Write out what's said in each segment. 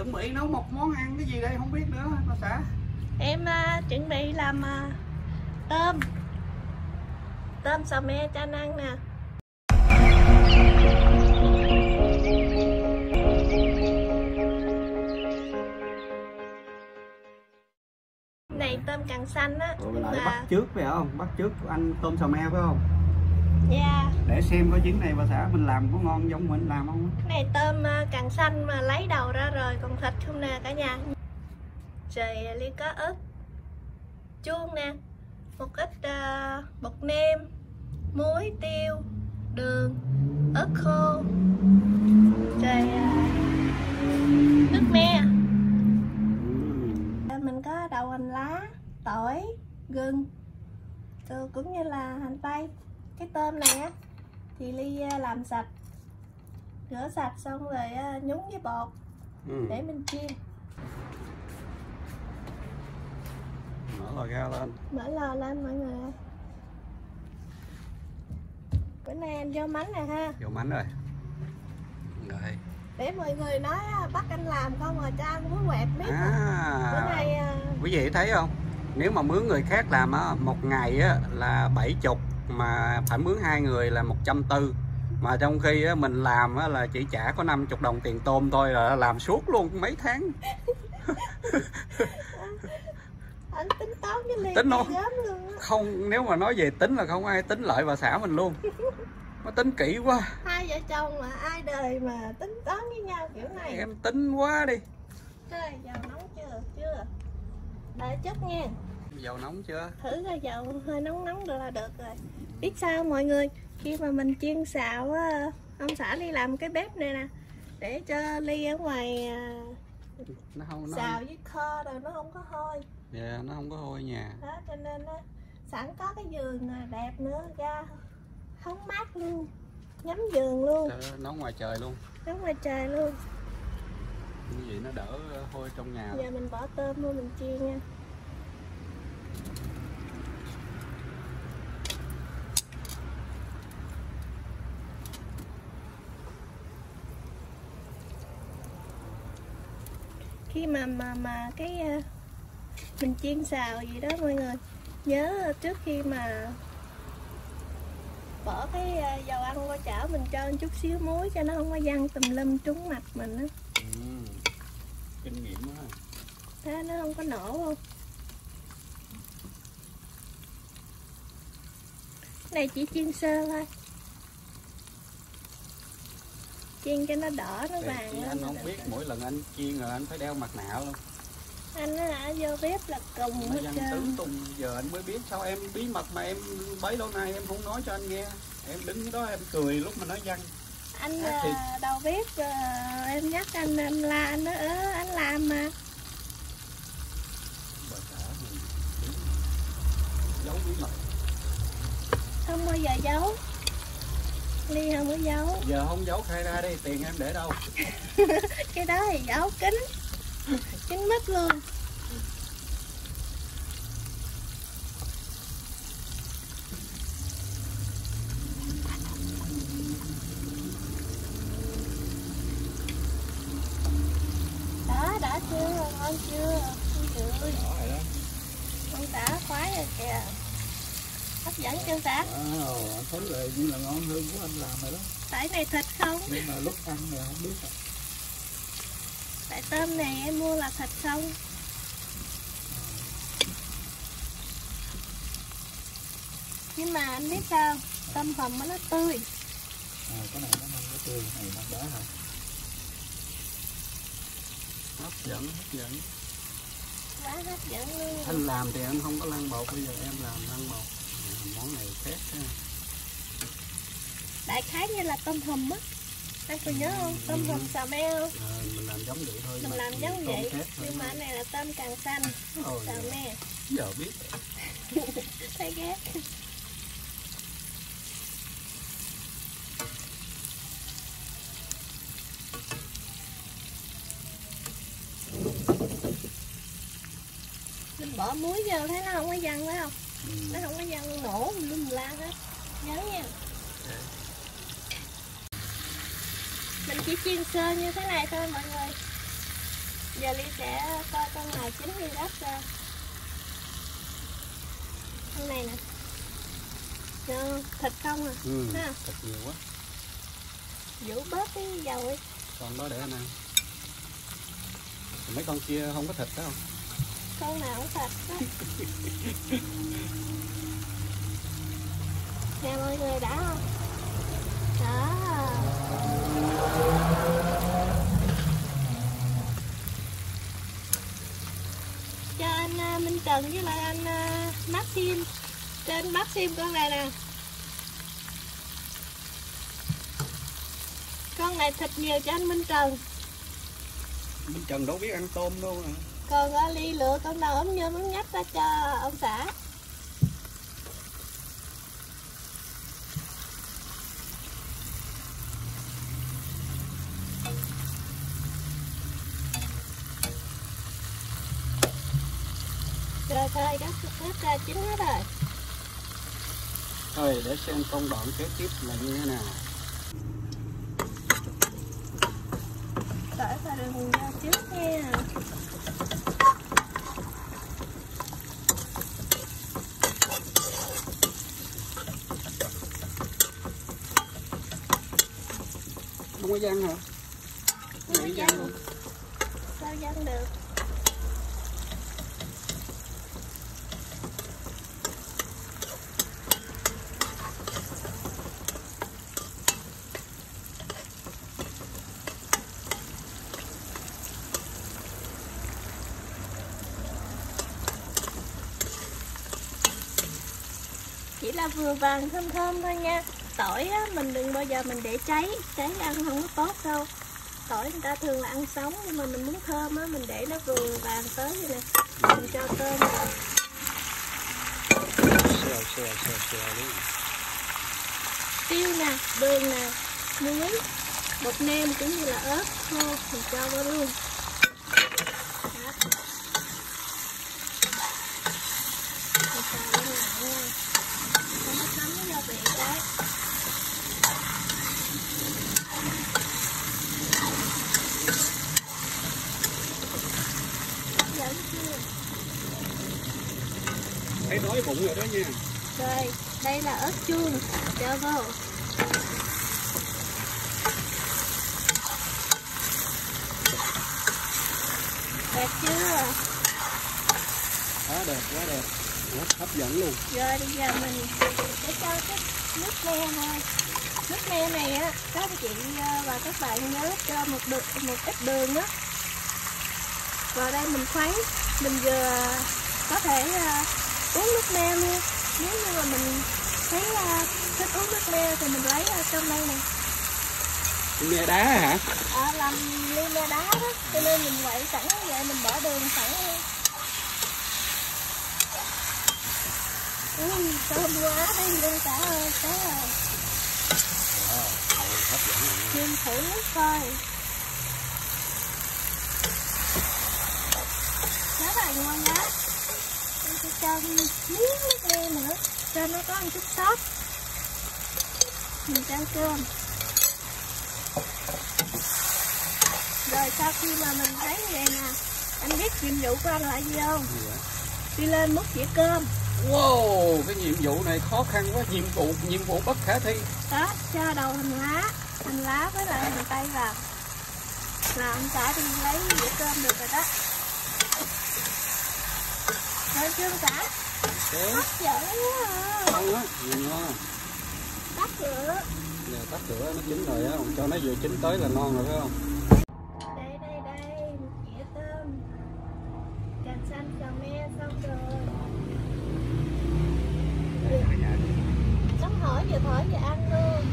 chuẩn bị nấu một món ăn cái gì đây không biết nữa bà xã. Em chuẩn bị làm tôm xào me cho anh ăn nè. Này tôm càng xanh á. Ủa, lại bắt trước phải không? Bắt trước anh tôm xào me phải không? Dạ. Để xem có trứng này bà xã mình làm có ngon giống mình làm không? Cái này tôm càng xanh mà lấy đầu ra rồi, còn thịt không nè cả nhà. Rồi ly có ớt chuông nè, một ít bột nêm, muối, tiêu, đường, ớt khô, rồi nước me. Mình có đậu hành lá, tỏi, gừng, rồi cũng như là hành tây. Cái tôm này á thì Ly làm sạch, rửa sạch xong rồi nhúng với bột để mình chiên. Mở lò ga lên. Mở lò lên mọi người ơi. Bữa nay em vô mắm nè ha. Vô mắm rồi. Rồi. Để mọi người nói bắt anh làm không mà cho ăn muối quẹt biết. Bữa nay quý vị thấy không? Nếu mà mướn người khác làm á, một ngày á là 70, mà phải mướn 2 người là 140. Mà trong khi á, mình làm á, là chỉ trả có 50 đồng tiền tôm thôi là làm suốt luôn mấy tháng. Anh tính toán với Ly tính nó luôn. Không, nếu mà nói về tính là không ai tính lợi bà xã mình luôn. Nó tính kỹ quá. Hai vợ chồng mà ai đời mà tính toán với nhau kiểu này. Em tính quá đi. Rồi dầu nóng chưa? Chưa. Đợi chút nha. Dầu nóng chưa? Thử coi dầu hơi nóng được là được rồi. Biết sao mọi người, khi mà mình chiên xào á, ông xã Ly làm cái bếp này nè để cho Ly ở ngoài xào với kho rồi nó không có hôi. Dạ, nó không có hôi nhà. Đó cho nên á, sẵn có cái giường đẹp nữa, ra hóng mát luôn, ngắm giường luôn. Nấu ngoài trời luôn. Nấu ngoài trời luôn. Như vậy nó đỡ hôi trong nhà. Giờ mình bỏ tôm vô mình chiên nha. Khi mà cái mình chiên xào gì đó mọi người nhớ trước khi mà bỏ cái dầu ăn qua chảo mình cho một chút xíu muối cho nó không có văng tùm lum trúng mặt mình á. Kinh nghiệm đó. Thế nó không có nổ không. Cái này chỉ chiên sơ thôi, chiên cho nó đỏ nó vàng lên. Anh không biết mỗi lần anh chiên rồi anh phải đeo mặt nạ luôn. Anh á vô bếp là cùng hết trơn. Giờ anh mới biết, sao em bí mật mà em bấy lâu nay em không nói cho anh nghe. Em đứng đó em cười lúc mà nói văng. Anh đầu bếp em nhắc anh la anh nói anh làm mà. Giấu bí mật. Không bao giờ giấu. Ly không có giấu. Giờ không giấu khai ra đi, tiền em để đâu? Cái đó thì giấu kín. Kín mít luôn. Đó, đã chưa? Ngon chưa? Ôi trời ơi. Con đã khoái rồi kìa. Hấp dẫn chưa xã? Anh thấy là như là ngon hơn của anh làm rồi đó. Tại này thịt không? Nhưng mà lúc ăn là không biết rồi. Tại tôm này em mua là thịt không. Nhưng mà anh biết sao? Tôm hùm nó tươi. Cái này nó không có tươi, này nó đá hả? Hấp dẫn. Quá hấp dẫn luôn. Anh làm thì anh không có lăn bột, bây giờ em làm lăn bột. Món này khác ha. Đại khái như là tôm hùm á. Anh còn nhớ không? Tôm hùm xào me không? Mình làm giống vậy thôi. Mình làm giống vậy. Nhưng mà cái này là tôm càng xanh. Xào me. Giờ biết. Thấy ghét. Mình bỏ muối vô thấy nó không có văng phải không? Nó không có văng nổ mình la hết. Nhớ nha. Mình chỉ chiên sơ như thế này thôi mọi người. Giờ Ly sẽ coi con nào chín Ly gấp ra. Con này nè. Thịt không à? Ha. Thịt nhiều quá. Vũ bớt cái dầu đi. Con đó để anh ăn. Mấy con kia không có thịt đó không? Con nào cũng thịt đó. Nè mọi người đã không? Đó. Cho anh Minh Trần với lại anh Maxim. Cho anh Maxim con này nè. Con này thịt nhiều cho anh Minh Trần. Minh Trần đâu biết ăn tôm đâu à. Còn Ly lựa con nào ốm nhôm ốm nhách ra cho ông xã. Rồi thôi, gấp ra chín hết rồi. Thôi để xem công đoạn kế tiếp là như thế nào. Tỏi và đường ra trước nha. Không có văng hả? Không có văng luôn. Sao văng được? Chỉ là vừa vàng thơm thơm thôi nha. Tỏi á, mình đừng bao giờ mình để cháy ăn không có tốt đâu. Tỏi người ta thường là ăn sống, nhưng mà mình muốn thơm á, mình để nó vừa vàng tới vậy nè. Mình cho cơm vào. Xèo đi. Tiêu nè, đường nè, muối, bột nêm cũng như là ớt khô mình cho vào luôn. Đó. Mình xào lên lại nha. Không có thấm cái gia vị cái. Dẫn chưa? Thấy đói bụng rồi đó nha. Rồi, đây là ớt chuông, cho vô. Đẹp chưa? Quá đẹp, quá đẹp. Rất hấp dẫn luôn. Rồi bây giờ mình sẽ cho cái nước me thôi. Nước me này á, các anh chị và các bạn nhớ cho một ít đường á. Vào đây mình khuấy, mình vừa có thể uống nước me luôn. Nếu như mà mình thấy thích uống nước me thì mình lấy trong đây nè. Me đá hả? Làm ly me đá đó, cho nên mình quậy sẵn vậy, mình bỏ đường sẵn luôn. Thơm quá đây luôn cả ơi, cái rồi. Hấp dẫn rồi. Nhìn thử nước coi. Rất là ngon đó. Em sẽ cho miếng nước me nữa, cho nó có một chút sốt. Mình chan cơm. Rồi sau khi mà mình thấy như vậy nè, anh biết nhiệm vụ của anh là gì không? Đi lên múc dĩa cơm. Wow, cái nhiệm vụ này khó khăn quá, nhiệm vụ bất khả thi. Đó, cho đầu hành lá với lại hành tây vào. Là ông xã đi lấy dĩa cơm được rồi đó. Rồi chưa ông xã? Hấp dẫn quá à. Ngon á, ngon. Tắt lửa. Giờ tắt lửa nó chín rồi á, cho nó vừa chín tới là ngon rồi phải không? Đây, một dĩa tôm. Cành xanh xào me xong rồi. Nóng hổi vừa thổi vừa ăn luôn.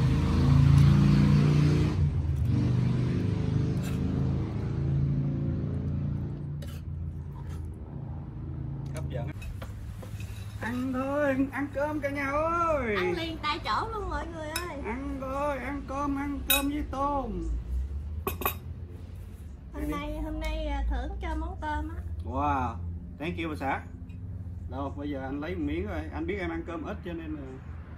Hấp dẫn. Ăn thôi, ăn cơm cả nhà ơi. Ăn liền tại chỗ luôn mọi người ơi. Ăn thôi, ăn cơm với tôm. Hôm nay thưởng cho món tôm á. Wow, thank you bà xã. Đâu, bây giờ anh lấy một miếng rồi, anh biết em ăn cơm ít cho nên là.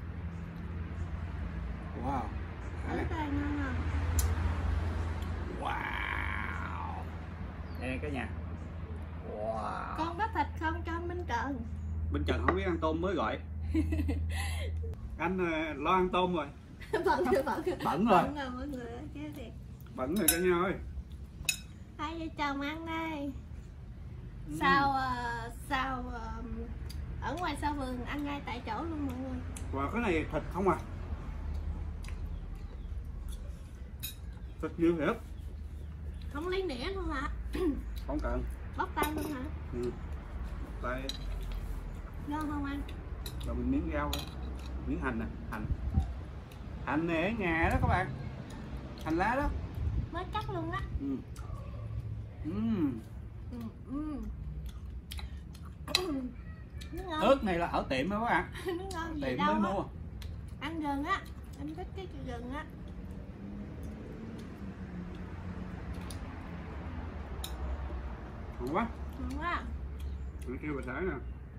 Wow. Thử coi ngon không? Wow. nè cả nhà. Wow. Con có thịt không cho Minh Trần? Minh Trần không biết ăn tôm mới gọi. Anh lo ăn tôm rồi. Bận rồi. Bẩn rồi. Bận rồi mọi người ơi, chứ thiệt. Bẩn rồi cả nhà ơi. Hai vợ chồng ăn đây. Ừ. Sao ở ngoài sau vườn ăn ngay tại chỗ luôn mọi người. Và cái này thịt không à? Thịt nhiều thiệt. Không lấy nĩa luôn hả? Không cần. Bóc tay luôn hả? Ừ. Tay. Ngon không anh? Rồi mình miếng rau thôi. Miếng hành nè, hành này ở nhà đó các bạn, hành lá đó Mới cắt luôn á. Nó ngon. Ớt này là ở tiệm đó các bạn. Nó ngon gì Tiệm đâu mới á. mua. Ăn gừng á, em thích cái gừng á. Ngon quá. Ngon quá. Mình kêu bà xã nè.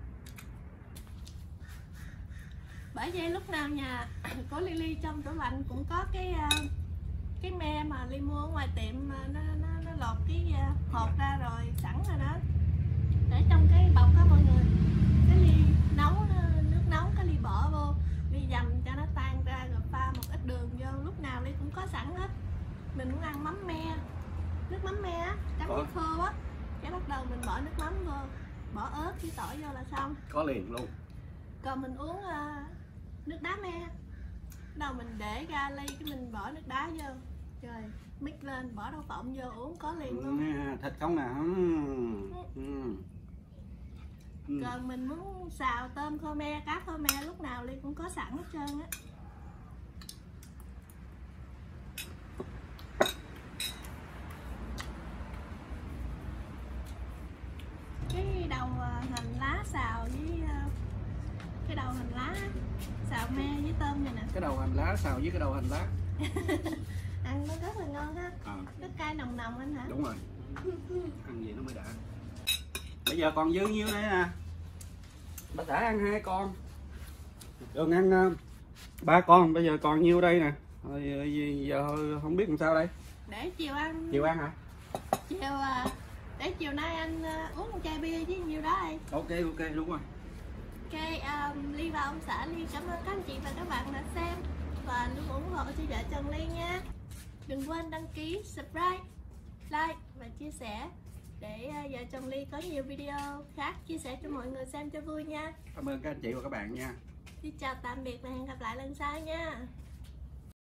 Bởi vậy lúc nào nhà có Lily trong tủ lạnh cũng có cái me mà Ly mua ở ngoài tiệm mà nó lột cái hột ra rồi sẵn rồi đó, để trong cái bọc đó mọi người. Cái ly nấu nước nóng, cái ly bỏ vô, ly dầm cho nó tan ra rồi pha một ít đường vô, lúc nào Ly cũng có sẵn hết. Mình muốn ăn mắm me, nước mắm me á, chấm với khô á, cái bắt đầu mình bỏ nước mắm vô, bỏ ớt với tỏi vô là xong. Có liền luôn. Còn mình uống nước đá me, đầu mình để ra ly cái mình bỏ nước đá vô, rồi mix lên bỏ đậu phộng vô uống có liền luôn. Thịt không nè. Còn mình muốn xào tôm kho me, cá kho me lúc nào Ly cũng có sẵn hết trơn á. Cái đầu hành lá xào với cái đầu hành lá xào me với tôm này nè. Cái đầu hành lá xào với cái đầu hành lá. Ăn nó rất là ngon ha. Nước cay nồng nồng anh hả? Đúng rồi. Ăn gì nó mới đã. Bây giờ còn dư nhiêu đây nè. Bà xã ăn 2 con. Đừng ăn 3 con, bây giờ còn nhiêu đây nè. Rồi giờ không biết làm sao đây. Để chiều ăn. Chiều ăn hả? Để chiều nay anh uống một chai bia với nhiêu đó đây. Ok đúng rồi. Ok, Ly và ông xã Ly cảm ơn các anh chị và các bạn đã xem và luôn ủng hộ cho vợ chồng Ly nha. Đừng quên đăng ký, subscribe, like và chia sẻ để vợ chồng Ly có nhiều video khác chia sẻ cho mọi người xem cho vui nha. Cảm ơn các anh chị và các bạn nha. Xin chào tạm biệt và hẹn gặp lại lần sau nha.